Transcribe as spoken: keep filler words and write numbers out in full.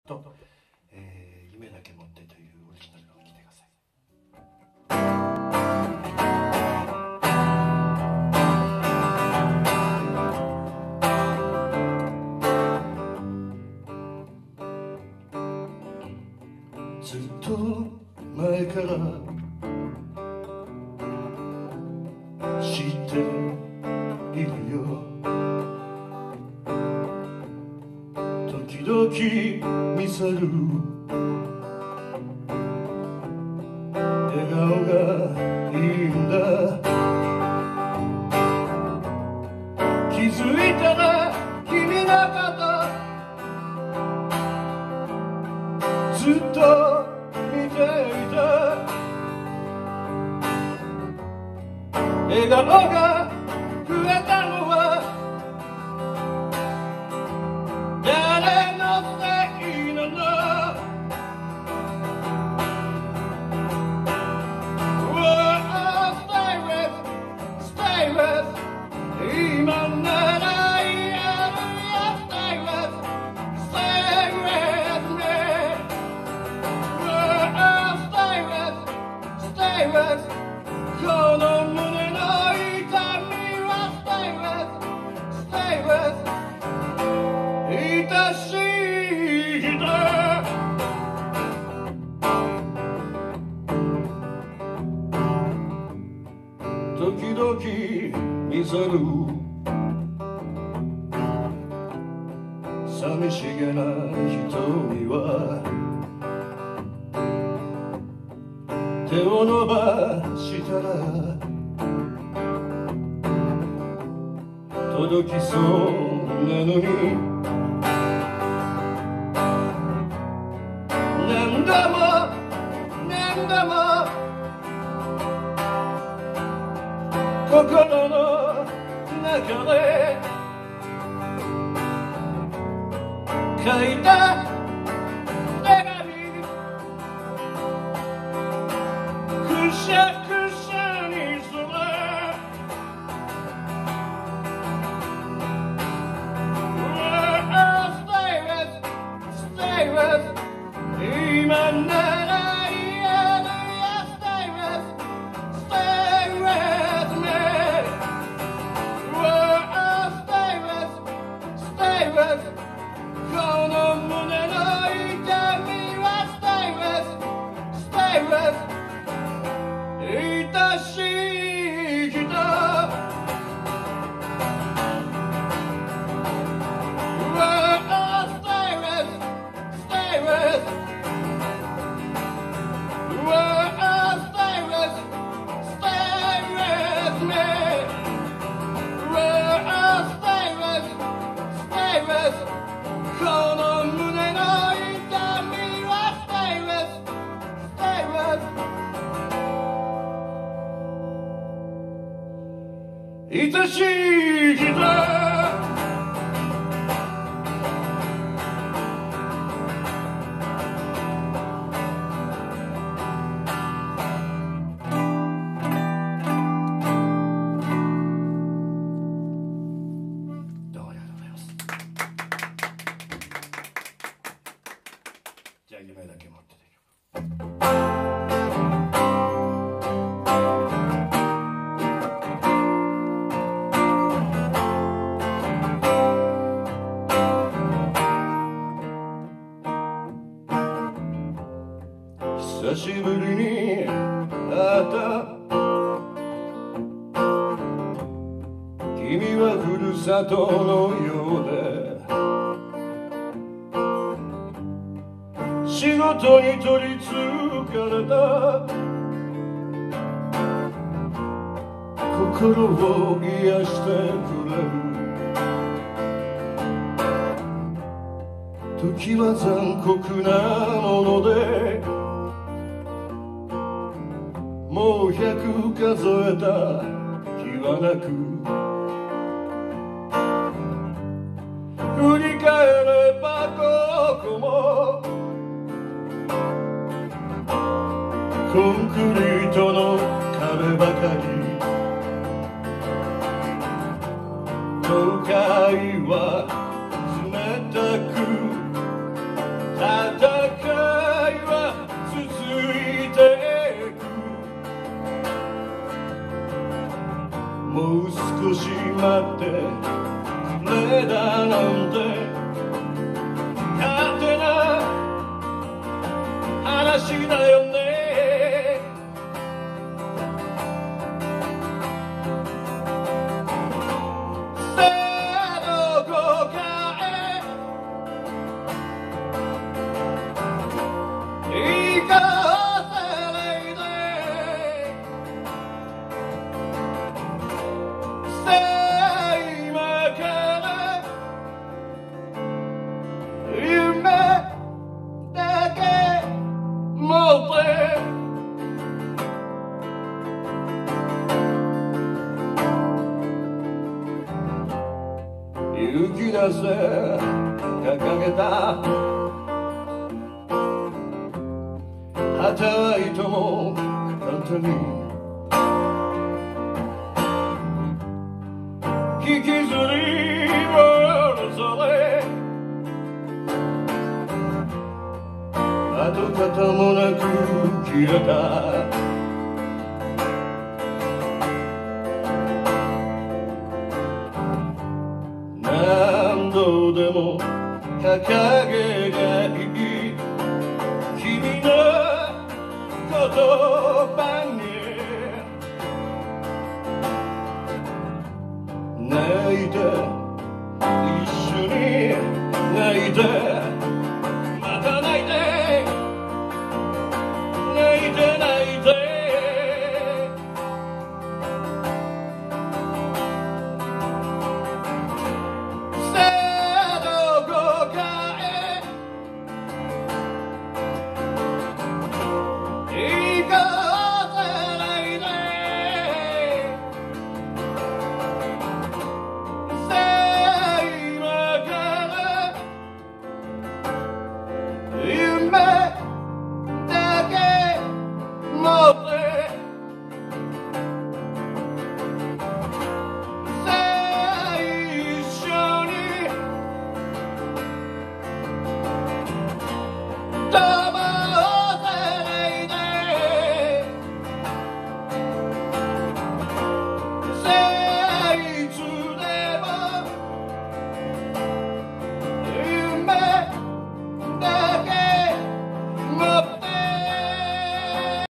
と、えー、夢だけ持ってというオリジナルを聴いてください。ずっと前から知っているよ。時々見せる笑顔がいいんだ。気づいたら君のことずっと見ていた。笑顔が増えたのは誰のせいなの。 Oh, stay with, stay with 今なら言えるよ。 Stay with, stay with me. Oh, stay with, stay with この胸の痛みは Stay with, stay with 愛しい人。時々見せる寂しげな瞳は手を伸ばしたら届きそうなのに何度も何度も心の中で書いた手紙くしゃくしゃにする。 Oh, stay with, stay with 今なら言えるよ。 Stay with, stay with me. Oh, stay with, stay with この胸の痛みは Stay with, stay with 愛しい人。 Oh, stay with, stay with Oh, stay with, stay with me. Oh, stay with, stay with この胸の痛みは Stay with, stay with 愛しい人。どうもありがとうございます。じゃあ夢だけ持ってて。久しぶりに会った君はふるさとのようで仕事に取りつかれた心を癒してくれる。時は残酷なものでもう百数えた日はなく振り返ればここもコンクリートの壁ばかり。都会は冷たくまってレーダーなんて勝手な話だよね。さあどこかへ行かせないで。さあ今から夢だけ持って勇気出せ掲げた旗はいとも簡単に引きずり下ろされ跡形もなく消えた